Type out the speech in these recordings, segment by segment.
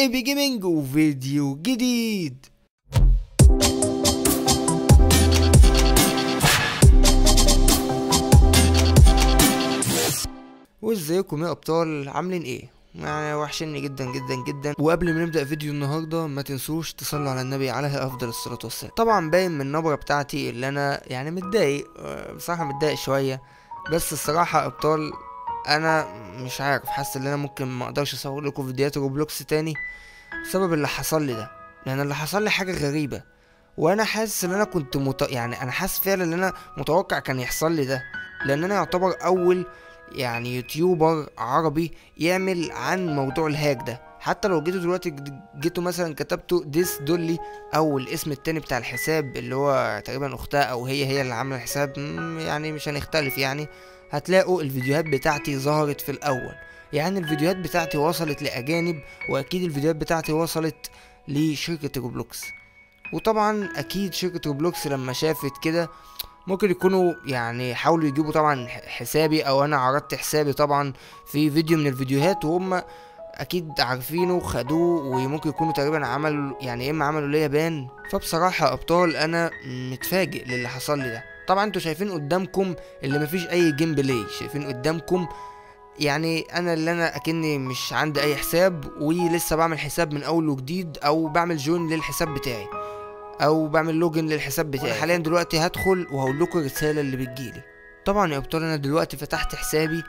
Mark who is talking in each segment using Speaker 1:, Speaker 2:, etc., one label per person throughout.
Speaker 1: ايبي جيمنج وفيديو جديد. وازيكم يا ابطال، عاملين ايه؟ يعني وحشني جدا جدا جدا. وقبل ما نبدا فيديو النهارده ما تنسوش تصلوا على النبي عليه افضل الصلاه والسلام. طبعا باين من النبره بتاعتي اللي انا يعني متضايق، بصراحه متضايق شويه. بس الصراحه يا ابطال انا مش عارف، حاسس ان انا ممكن ما اقدرش اصور لكم فيديوهات روبلوكس تاني بسبب اللي حصل لي ده. لان اللي حصل لي حاجه غريبه، وانا حاسس ان انا كنت يعني انا حاسس فعلا ان انا متوقع كان يحصل لي ده، لان انا يعتبر اول يعني يوتيوبر عربي يعمل عن موضوع الهاك ده. حتى لو جيتوا دلوقتي جيتوا مثلا كتبتوا ديس دولي او الاسم التاني بتاع الحساب اللي هو تقريبا اختها او هي اللي عامله الحساب، يعني مش هنختلف، يعني هتلاقوا الفيديوهات بتاعتي ظهرت في الاول. يعني الفيديوهات بتاعتي وصلت لاجانب، واكيد الفيديوهات بتاعتي وصلت لشركة روبلوكس. وطبعا اكيد شركة روبلوكس لما شافت كده ممكن يكونوا يعني حاولوا يجيبوا طبعا حسابي، او انا عرضت حسابي طبعا في فيديو من الفيديوهات، وهم اكيد عارفينه وخدوه، وممكن يكونوا تقريبا عملوا يعني اما عملوا ليا بان. فبصراحة يا ابطال انا متفاجئ للي حصل لي ده. طبعا انتوا شايفين قدامكم اللي مفيش اي جيم بلاي، شايفين قدامكم يعني انا اللي انا اكني مش عندي اي حساب ولسه بعمل حساب من اول وجديد، او بعمل جوين للحساب بتاعي، او بعمل لوجن للحساب بتاعي. حاليا دلوقتي هدخل وهقول لكم الرساله اللي بتجيلي. طبعا يا ابطال انا دلوقتي فتحت حسابي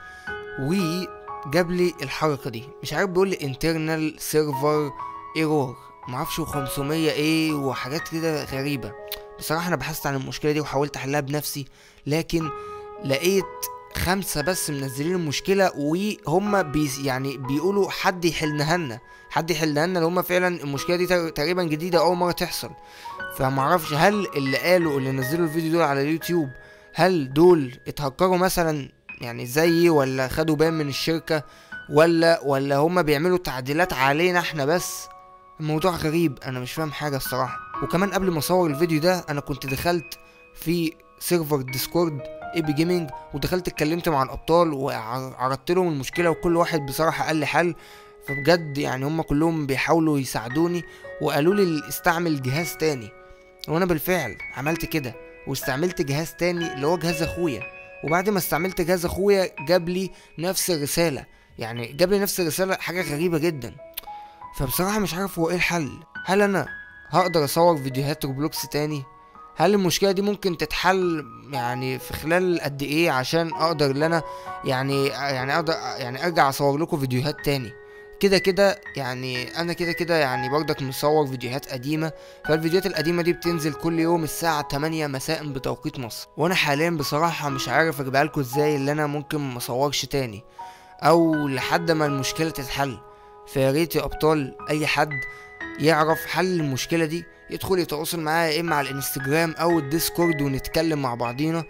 Speaker 1: وجاب لي الحركه دي، مش عارف، بيقول لي انترنال سيرفر ايرور معرفش 500 ايه وحاجات كده غريبه. بصراحه انا بحثت عن المشكله دي وحاولت احلها بنفسي، لكن لقيت 5 بس منزلين المشكله، وهم يعني بيقولوا حد يحلها لنا، حد يحلها لنا، اللي هم فعلا المشكله دي تقريبا جديده اول مره تحصل. فمعرفش هل اللي قالوا اللي نزلوا الفيديو دول على اليوتيوب هل دول اتهكروا مثلا يعني زيي، ولا خدوا بان من الشركه، ولا هم بيعملوا تعديلات علينا احنا بس. الموضوع غريب، انا مش فاهم حاجه الصراحه. وكمان قبل ما اصور الفيديو ده انا كنت دخلت في سيرفر ديسكورد ايبي جيمنج، ودخلت اتكلمت مع الابطال وعرضت لهم المشكله، وكل واحد بصراحه قال لي حل. فبجد يعني هم كلهم بيحاولوا يساعدوني، وقالوا لي استعمل جهاز تاني، وانا بالفعل عملت كده واستعملت جهاز تاني اللي هو جهاز اخويا. وبعد ما استعملت جهاز اخويا جاب لي نفس الرساله، يعني جاب لي نفس الرساله، حاجه غريبه جدا. فبصراحه مش عارف هو ايه الحل. هل انا هقدر اصور فيديوهات روبلوكس تاني؟ هل المشكله دي ممكن تتحل يعني في خلال قد ايه عشان اقدر ان انا يعني اقدر يعني ارجع اصور لكم فيديوهات تاني؟ كده كده يعني انا كده كده يعني برضك مصور فيديوهات قديمه، فالفيديوهات القديمه دي بتنزل كل يوم الساعه 8 مساء بتوقيت مصر. وانا حاليا بصراحه مش عارف اجيبها لكم ازاي اللي انا ممكن مصورش تاني او لحد ما المشكله تتحل. فيا ريت يا ابطال اي حد يعرف حل المشكله دي يدخل يتواصل معايا اما على الانستجرام او الديسكورد، ونتكلم مع بعضينا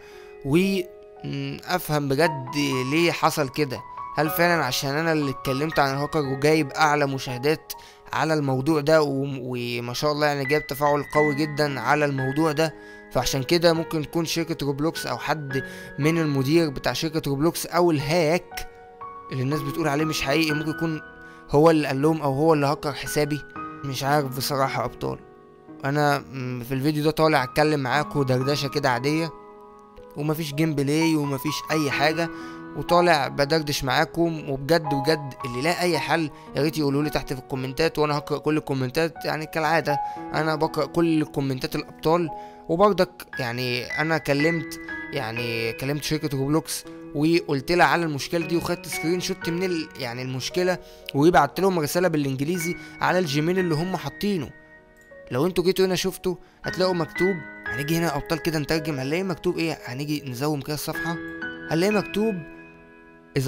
Speaker 1: وافهم بجد ليه حصل كده. هل فعلا عشان انا اللي اتكلمت عن الهاكر وجايب اعلى مشاهدات على الموضوع ده وما شاء الله يعني جايب تفاعل قوي جدا على الموضوع ده، فعشان كده ممكن تكون شركة روبلوكس او حد من المدير بتاع شركة روبلوكس او الهاك اللي الناس بتقول عليه مش حقيقي، ممكن يكون هو اللي قال لهم او هو اللي هكر حسابي. مش عارف بصراحة يا ابطال. انا في الفيديو ده طالع اتكلم معاكم دردشة كده عادية، ومفيش جيم بلاي ومفيش اي حاجة، وطالع بدردش معاكم. وبجد بجد اللي لا اي حل يا ريت يقولوا لي تحت في الكومنتات، وانا هقرا كل الكومنتات. يعني كالعاده انا بقرا كل كومنتات الابطال. وبرضك يعني انا كلمت شركه روبلوكس وقلت لها على المشكله دي، وخدت سكرين شوت من يعني المشكله، وبعت لهم رساله بالانجليزي على الجيميل اللي هم حاطينه. لو انتوا جيتوا هنا شفتوا هتلاقوا مكتوب، هنيجي هنا ابطال كده نترجم، هنلاقي مكتوب ايه، هنيجي نزوم كده الصفحه هنلاقي مكتوب إذا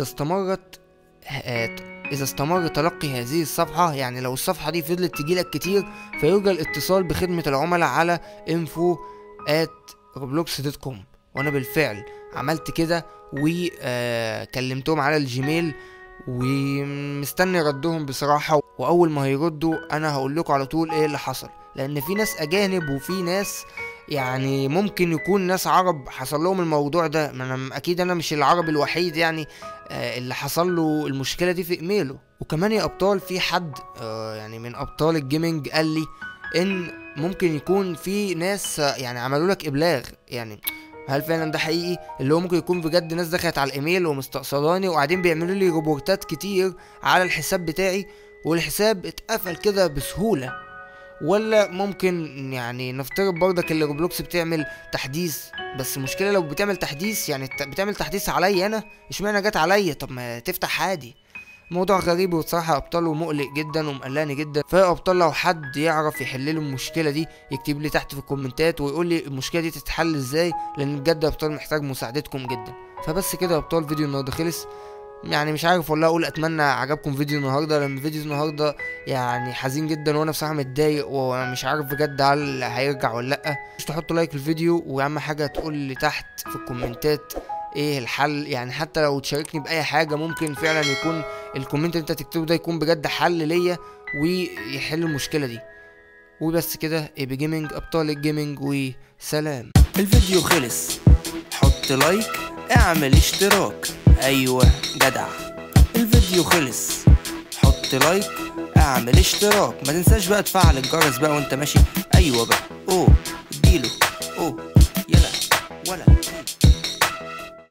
Speaker 1: استمر تلقي هذه الصفحة، يعني لو الصفحة دي فضلت تجيلك كتير فيرجى الاتصال بخدمة العملاء على info@roblox.com. وانا بالفعل عملت كده وكلمتهم على الجيميل ومستني ردهم بصراحة. واول ما هيردوا انا هقول لكم على طول ايه اللي حصل، لان في ناس اجانب وفي ناس يعني ممكن يكون ناس عرب حصل لهم الموضوع ده، ما انا اكيد انا مش العربي الوحيد يعني اللي حصل له المشكله دي في ايميله. وكمان يا ابطال في حد يعني من ابطال الجيمنج قال لي ان ممكن يكون في ناس يعني عملوا لك ابلاغ. يعني هل فعلا ده حقيقي؟ اللي هو ممكن يكون بجد ناس دخلت على الايميل ومستقصداني وقاعدين بيعملوا لي ريبورتات كتير على الحساب بتاعي، والحساب اتقفل كده بسهوله. ولا ممكن يعني نفترض برضك اللي روبلوكس بتعمل تحديث، بس المشكله لو بتعمل تحديث يعني بتعمل تحديث عليا انا، اشمعنى جت عليا؟ طب ما تفتح عادي. موضوع غريب وبصراحه يا ابطال ومقلق جدا ومقلقني جدا. فيا ابطال لو حد يعرف يحل لي المشكله دي يكتب لي تحت في الكومنتات ويقول لي المشكله دي تتحل ازاي، لان بجد يا ابطال محتاج مساعدتكم جدا. فبس كده يا ابطال، فيديو النهارده خلص. يعني مش عارف والله اقول، اتمنى عجبكم فيديو النهارده، لان فيديو النهارده يعني حزين جدا وانا بصراحه متضايق ومش عارف بجد هل هيرجع ولا لا. مش تحطوا لايك للفيديو، واهم حاجه تقول لي تحت في الكومنتات ايه الحل. يعني حتى لو تشاركني باي حاجه ممكن فعلا يكون الكومنت اللي انت تكتبه ده يكون بجد حل ليا ويحل المشكله دي. وبس كده، ايه بجيمنج ابطال الجيمنج، وسلام. الفيديو خلص، حط لايك، اعمل اشتراك. ايوه جدع. الفيديو خلص، حط لايك، اعمل اشتراك. ما تنساش بقى تفعل الجرس بقى وانت ماشي. ايوه بقى، اديله، يلا ولا